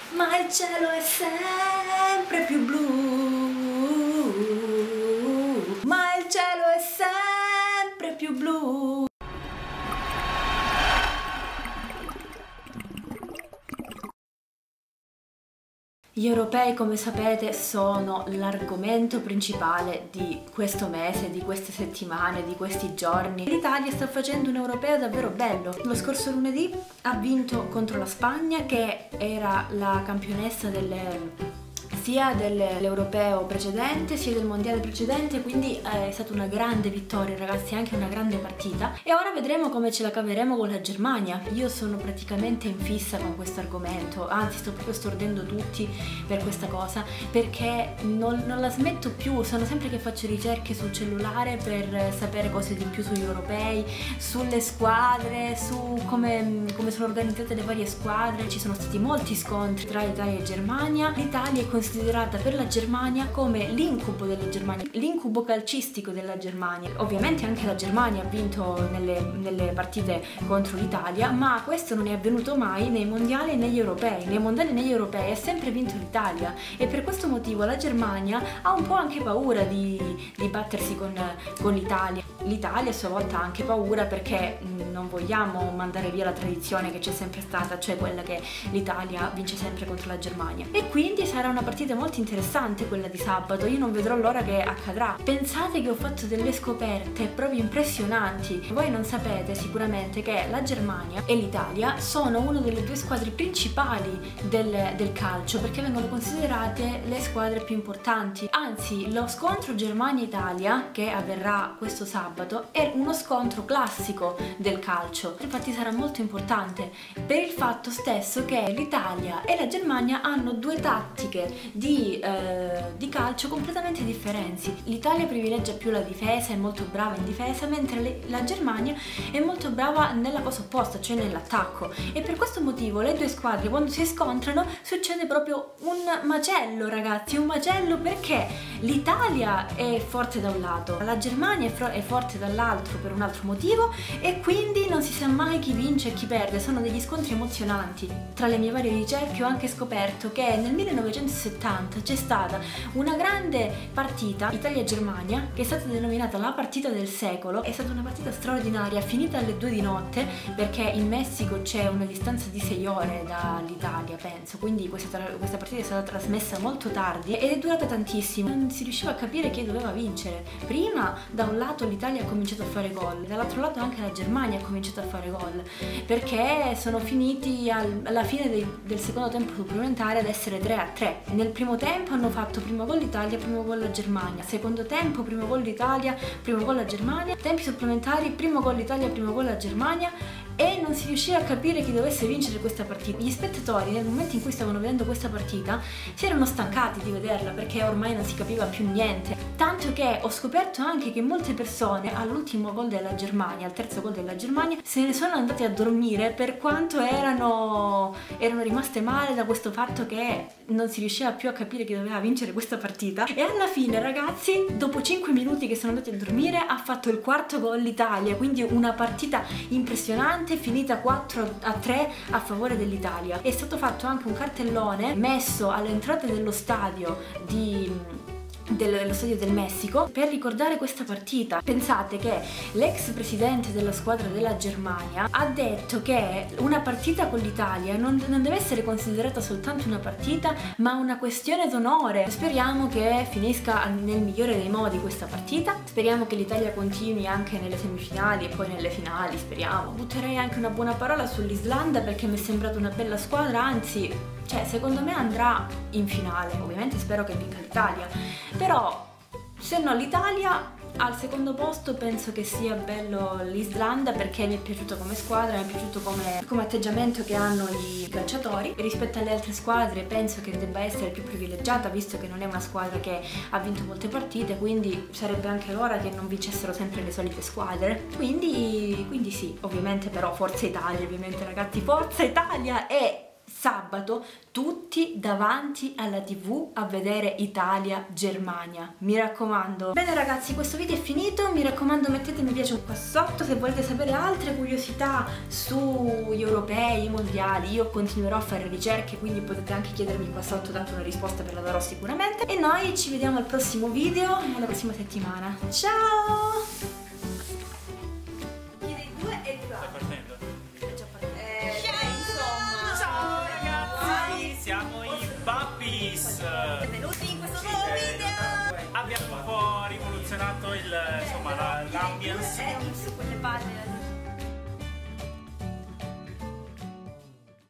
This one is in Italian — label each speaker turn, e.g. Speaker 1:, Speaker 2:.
Speaker 1: Ma il cielo è sempre più blu, ma il cielo è sempre più blu. Gli europei, come sapete, sono l'argomento principale di questo mese, di queste settimane, di questi giorni. L'Italia sta facendo un europeo davvero bello. Lo scorso lunedì ha vinto contro la Spagna, che era la campionessa sia dell'europeo precedente sia del mondiale precedente, quindi è stata una grande vittoria, ragazzi, anche una grande partita. E ora vedremo come ce la caveremo con la Germania. Io sono praticamente in fissa con questo argomento, anzi sto proprio stordendo tutti per questa cosa, perché non la smetto più. Sono sempre che faccio ricerche sul cellulare per sapere cose di più sugli europei, sulle squadre, su come sono organizzate le varie squadre. Ci sono stati molti scontri tra Italia e Germania. L'Italia è considerata per la Germania come l'incubo della Germania, l'incubo calcistico della Germania. Ovviamente anche la Germania ha vinto nelle partite contro l'Italia, ma questo non è avvenuto mai nei mondiali e negli europei. Nei mondiali e negli europei ha sempre vinto l'Italia, e per questo motivo la Germania ha un po' anche paura di battersi con l'Italia. L'Italia a sua volta ha anche paura, perché non vogliamo mandare via la tradizione che c'è sempre stata, cioè quella che l'Italia vince sempre contro la Germania. E quindi sarà una partita molto interessante quella di sabato. Io non vedrò l'ora che accadrà. Pensate che ho fatto delle scoperte proprio impressionanti. Voi non sapete sicuramente che la Germania e l'Italia sono una delle due squadre principali del calcio, perché vengono considerate le squadre più importanti. Anzi, lo scontro Germania-Italia che avverrà questo sabato è uno scontro classico del calcio. Infatti sarà molto importante per il fatto stesso che l'Italia e la Germania hanno due tattiche di calcio completamente differenti. L'Italia privilegia più la difesa, è molto brava in difesa, mentre la Germania è molto brava nella cosa opposta, cioè nell'attacco. E per questo motivo le due squadre, quando si scontrano, succede proprio un macello, ragazzi, un macello, perché l'Italia è forte da un lato, la Germania è forte dall'altro per un altro motivo, e quindi non si sa mai chi vince e chi perde. Sono degli scontri emozionanti. Tra le mie varie ricerche ho anche scoperto che nel 1970 c'è stata una grande partita Italia-Germania che è stata denominata la partita del secolo. È stata una partita straordinaria, finita alle 2 di notte, perché in Messico c'è una distanza di 6 ore dall'Italia, penso, quindi questa partita è stata trasmessa molto tardi ed è durata tantissimo. Non si riusciva a capire chi doveva vincere. Prima da un lato l'Italia ha cominciato a fare gol, dall'altro lato anche la Germania ha cominciato a fare gol, perché sono finiti alla fine del secondo tempo supplementare ad essere 3-3. Nel primo tempo hanno fatto primo gol l'Italia, primo gol la Germania. Secondo tempo primo gol l'Italia, primo gol la Germania. Tempi supplementari primo gol l'Italia, primo gol la Germania. E non si riusciva a capire chi dovesse vincere questa partita. Gli spettatori, nel momento in cui stavano vedendo questa partita, si erano stancati di vederla, perché ormai non si capiva più niente. Tanto che ho scoperto anche che molte persone all'ultimo gol della Germania, al terzo gol della Germania, se ne sono andate a dormire, per quanto erano rimaste male da questo fatto che non si riusciva più a capire chi doveva vincere questa partita. E alla fine, ragazzi, dopo 5 minuti che sono andati a dormire, ha fatto il quarto gol l'Italia, quindi una partita impressionante, finita 4-3 a favore dell'Italia. È stato fatto anche un cartellone messo all'entrata dello stadio dello stadio del Messico per ricordare questa partita. Pensate che l'ex presidente della squadra della Germania ha detto che una partita con l'Italia non deve essere considerata soltanto una partita, ma una questione d'onore. Speriamo che finisca nel migliore dei modi questa partita, speriamo che l'Italia continui anche nelle semifinali e poi nelle finali, speriamo. Butterei anche una buona parola sull'Islanda, perché mi è sembrata una bella squadra, anzi, cioè, secondo me andrà in finale. Ovviamente spero che vinca l'Italia, però se no l'Italia al secondo posto penso che sia bello l'Islanda, perché mi è piaciuta come squadra, mi è piaciuto come atteggiamento che hanno i calciatori. Rispetto alle altre squadre penso che debba essere più privilegiata, visto che non è una squadra che ha vinto molte partite, quindi sarebbe anche l'ora che non vincessero sempre le solite squadre. Quindi sì, ovviamente, però Forza Italia, ovviamente, ragazzi, Forza Italia. E sabato tutti davanti alla TV a vedere Italia-Germania, mi raccomando. Bene ragazzi, questo video è finito, mi raccomando mettete mi piace qua sotto se volete sapere altre curiosità sugli europei, i mondiali. Io continuerò a fare ricerche, quindi potete anche chiedermi qua sotto, tanto una risposta ve la darò sicuramente. E noi ci vediamo al prossimo video, alla prossima settimana. Ciao! Chi dei due è il
Speaker 2: Stai partendo?
Speaker 1: Ciao
Speaker 2: Ragazzi, siamo i Puppies!
Speaker 1: benvenuti in questo nuovo video!
Speaker 2: Abbiamo un po' rivoluzionato l'ambience.
Speaker 1: Su quelle palle